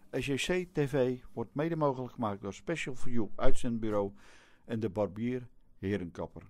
SJC TV wordt mede mogelijk gemaakt door Special for You Uitzendbureau en de Barbier Herenkapper.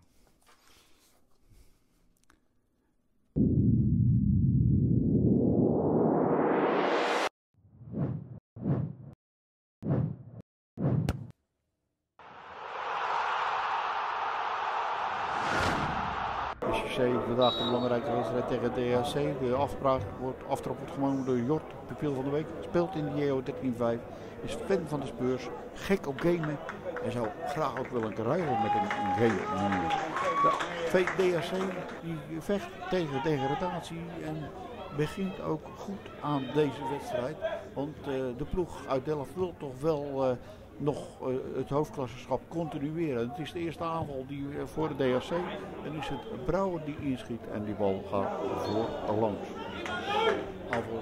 SJC vandaag de belangrijke wedstrijd tegen DHC. De aftrap wordt genomen door Jort, pupil van de week. Speelt in de JO 13-5. Is fan van de Spurs. Gek op gamen. En zou graag ook willen ruilen met een game. De DHC die vecht tegen degradatie en begint ook goed aan deze wedstrijd. Want de ploeg uit Delft wil toch wel nog het hoofdklassenschap continueren. Het is de eerste aanval die voor de DHC. En is het Brouwer die inschiet en die bal gaat voor langs. Aanval,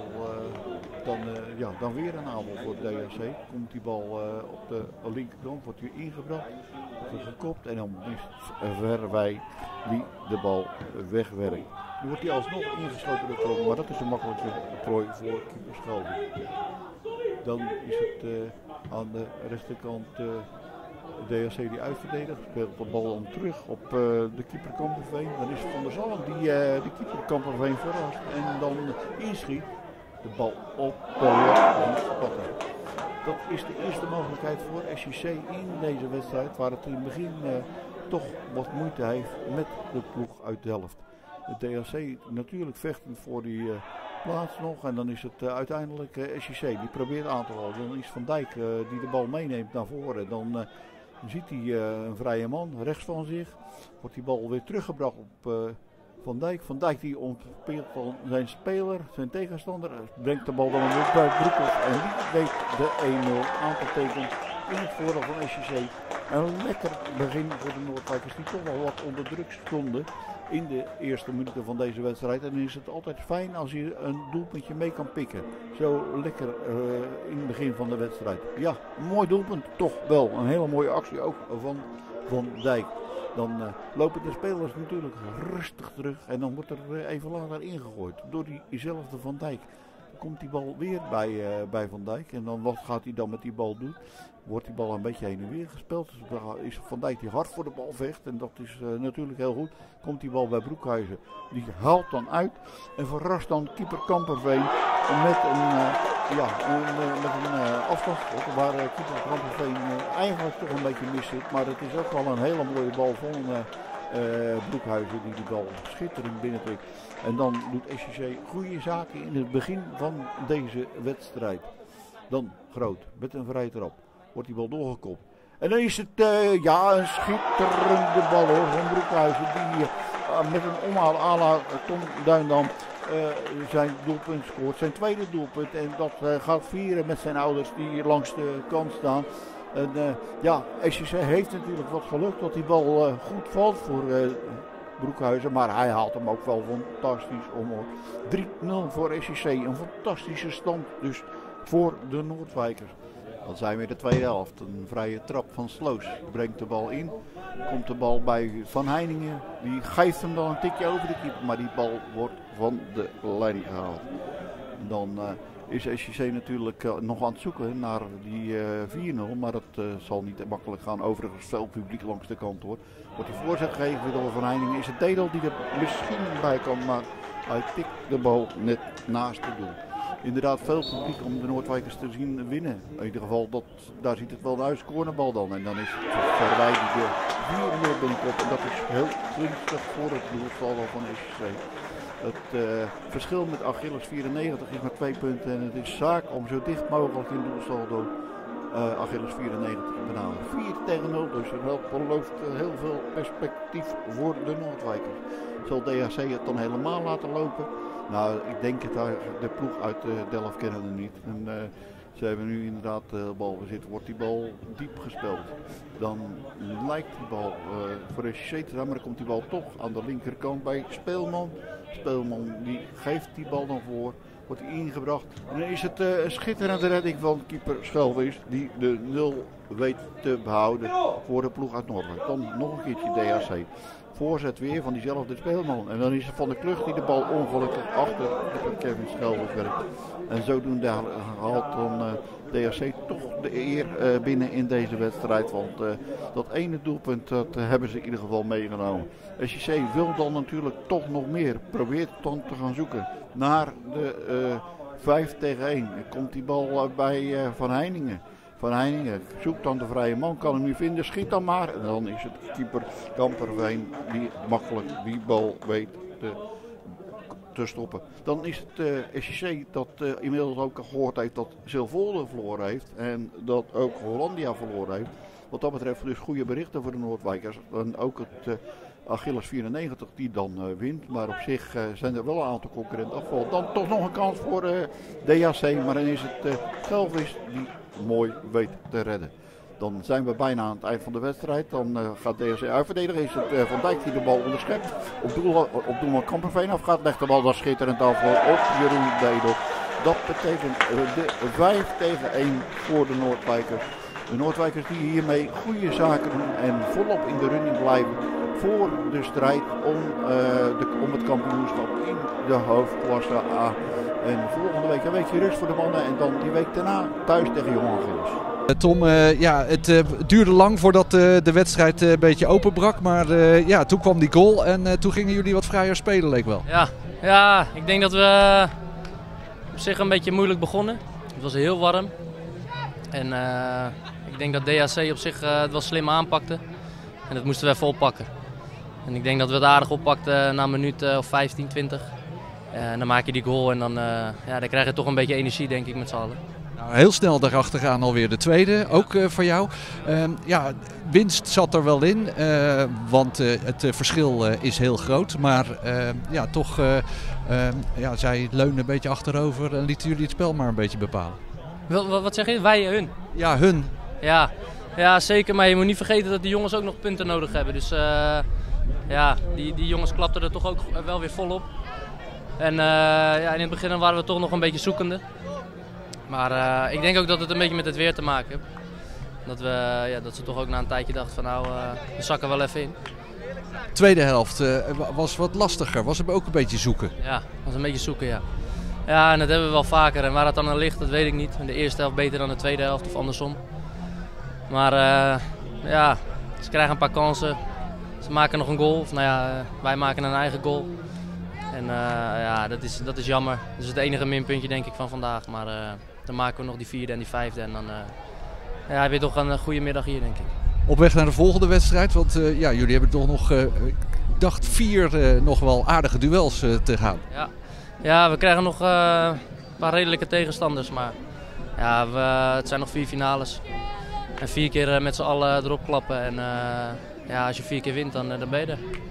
dan weer een aanval voor de DHC. Komt die bal op de linkerkant, wordt hier ingebracht, wordt gekopt en dan is Verwij die de bal wegwerkt. Nu wordt hij alsnog ingesloten door Trom, maar dat is een makkelijke prooi voor keeper Schelden. Dan is het aan de rechterkant DHC die uitverdedigt, speelt de bal dan terug op de keeper Kamperveen. Dan is het Van der Zalm die de keeper Kamperveen verrast en dan inschiet de bal op de spatter. Dat is de eerste mogelijkheid voor SJC in deze wedstrijd, waar het in het begin toch wat moeite heeft met de ploeg uit Delft. De DHC natuurlijk vechtend voor die plaats nog en dan is het uiteindelijk SJC die probeert aan te vallen. Dan is Van Dijk die de bal meeneemt naar voren. Dan ziet hij een vrije man rechts van zich. Wordt die bal weer teruggebracht op Van Dijk. Van Dijk die ontspeelt van zijn speler, zijn tegenstander. Brengt de bal dan weer bij Broekhoff en die weet de 1-0 aan te tekenen in het voordeel van SJC. Een lekker begin voor de Noordwijkers die toch wel wat onder druk stonden in de eerste minuten van deze wedstrijd. En dan is het altijd fijn als je een doelpuntje mee kan pikken. Zo lekker in het begin van de wedstrijd. Ja, een mooi doelpunt, toch wel. Een hele mooie actie ook van Van Dijk. Dan lopen de spelers natuurlijk rustig terug en dan wordt er even later ingegooid door diezelfde Van Dijk. Dan komt die bal weer bij Van Dijk en dan wat gaat hij dan met die bal doen? Wordt die bal een beetje heen en weer gespeeld. Dus is Van Dijk die hard voor de bal vecht. En dat is natuurlijk heel goed. Komt die bal bij Broekhuizen. Die haalt dan uit. En verrast dan keeper Kamperveen met een afstandsschot. Waar keeper Kamperveen eigenlijk toch een beetje mis zit. Maar het is ook wel een hele mooie bal van Broekhuizen die bal schitterend binnentrekt. En dan doet SJC goede zaken in het begin van deze wedstrijd. Dan Groot met een vrije trap. Wordt die bal doorgekopt. En dan is het een schitterende bal hoor, van Broekhuizen. Die met een omhaal à la Tom Duindam zijn doelpunt scoort. Zijn tweede doelpunt. En dat gaat vieren met zijn ouders die langs de kant staan. En SJC heeft natuurlijk wat geluk dat die bal goed valt voor Broekhuizen. Maar hij haalt hem ook wel fantastisch omhoog. 3-0 voor SJC. Een fantastische stand dus voor de Noordwijkers. Dan zijn we in de tweede helft. Een vrije trap van Sloos. Brengt de bal in. Komt de bal bij Van Heiningen. Die geeft hem dan een tikje over de keeper. Maar die bal wordt van de leiding gehaald. Dan is SJC natuurlijk nog aan het zoeken naar die 4-0. Maar dat zal niet makkelijk gaan. Overigens veel publiek langs de kant hoor. Wordt die voorzet gegeven door Van Heiningen. Is het Dedel die er misschien bij kan. Maar hij tikt de bal net naast het doel. Inderdaad veel publiek om de Noordwijkers te zien winnen. In ieder geval, daar ziet het wel uit. Cornerbal dan. En dan is het Verwij die de 4-0 binnenkomt. En dat is heel gunstig voor het doelsaldo van SJC. Het verschil met Achilles 94 is maar 2 punten. En het is zaak om zo dicht mogelijk in doelsaldo Achilles 94 te benaderen. 4-0, dus dat belooft heel veel perspectief voor de Noordwijkers. Zal DHC het dan helemaal laten lopen? Nou, ik denk het, de ploeg uit Delft kennen het niet. En, ze hebben nu inderdaad balbezit. Wordt die bal diep gespeeld. Dan lijkt die bal voor SJC te zijn, maar dan komt die bal toch aan de linkerkant bij Speelman. Speelman die geeft die bal dan voor. Wordt die ingebracht. En dan is het een schitterende redding van keeper Schelvis die de 0 weet te behouden voor de ploeg uit Noordwijk. Dan nog een keertje DHC. Voorzet weer van diezelfde Speelman. En dan is het Van der Klucht die de bal ongelukkig achter Kevin Schelvis werkt. En zodoende haalt dan DHC toch de eer binnen in deze wedstrijd. Want dat ene doelpunt dat hebben ze in ieder geval meegenomen. SJC wil dan natuurlijk toch nog meer. Probeert dan te gaan zoeken naar de 5 tegen 1. Komt die bal bij Van Heiningen. Van Heiningen zoekt dan de vrije man, kan hem niet vinden, schiet dan maar. En dan is het keeper Kamperveen die makkelijk die bal weet te stoppen. Dan is het SJC dat inmiddels ook gehoord heeft dat Silvolde verloren heeft. En dat ook Hollandia verloren heeft. Wat dat betreft dus goede berichten voor de Noordwijkers. En ook het Achilles 94 die dan wint. Maar op zich zijn er wel een aantal concurrenten afgevallen. Dan toch nog een kans voor DHC. Maar dan is het Schelvis die mooi weet te redden. Dan zijn we bijna aan het eind van de wedstrijd. Dan gaat DHC uitverdedigen. Is het Van Dijk die de bal onderschept. Op doelman Kamperveen afgaat. Legt de bal dan schitterend af op Jeroen Dedel. Dat betekent de 5 tegen 1 voor de Noordwijkers. De Noordwijkers die hiermee goede zaken doen en volop in de running blijven voor de strijd om het kampioenschap in de hoofdklasse A. En volgende week een weekje rust voor de mannen en dan die week daarna thuis tegen Jong Achilles. Tom, het duurde lang voordat de wedstrijd een beetje openbrak, maar toen kwam die goal en toen gingen jullie wat vrijer spelen, leek wel. Ja, ik denk dat we op zich een beetje moeilijk begonnen. Het was heel warm en ik denk dat DHC op zich het wel slim aanpakte en dat moesten we even oppakken. En ik denk dat we het aardig oppakten na een minuut of 15, 20. En dan maak je die goal en dan krijg je toch een beetje energie, denk ik, met z'n allen. Nou, heel snel daarachteraan alweer de tweede, ook voor jou. Winst zat er wel in, want het verschil is heel groot. Maar toch, zij leunen een beetje achterover en lieten jullie het spel maar een beetje bepalen. Wat zeg je? Wij, hun? Ja, hun. Ja, zeker. Maar je moet niet vergeten dat die jongens ook nog punten nodig hebben. Dus die jongens klapten er toch ook wel weer volop. En in het begin waren we toch nog een beetje zoekende. Maar ik denk ook dat het een beetje met het weer te maken heeft. Dat ze toch ook na een tijdje dachten van we zakken wel even in. Tweede helft was wat lastiger. Was het ook een beetje zoeken? Ja, was een beetje zoeken, ja. Ja, en dat hebben we wel vaker. En waar het dan aan ligt, dat weet ik niet. In de eerste helft beter dan de tweede helft of andersom. Maar ze krijgen een paar kansen. Ze maken nog een goal. Of wij maken een eigen goal. En dat is jammer. Dat is het enige minpuntje denk ik van vandaag. Maar dan maken we nog die vierde en die vijfde. En dan heb je toch een goede middag hier denk ik. Op weg naar de volgende wedstrijd. Want jullie hebben toch nog, ik dacht 4 nog wel aardige duels te gaan. Ja, we krijgen nog een paar redelijke tegenstanders. Maar het zijn nog 4 finales. En 4 keer met z'n allen erop klappen. En als je 4 keer wint, dan ben je er.